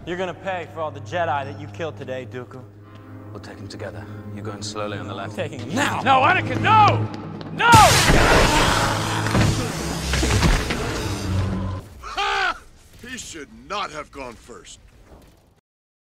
You're gonna pay for all the Jedi that you killed today, Dooku. We'll take him together. You're going slowly on the left. Taking him now! No, Anakin, no! No! He should not have gone first.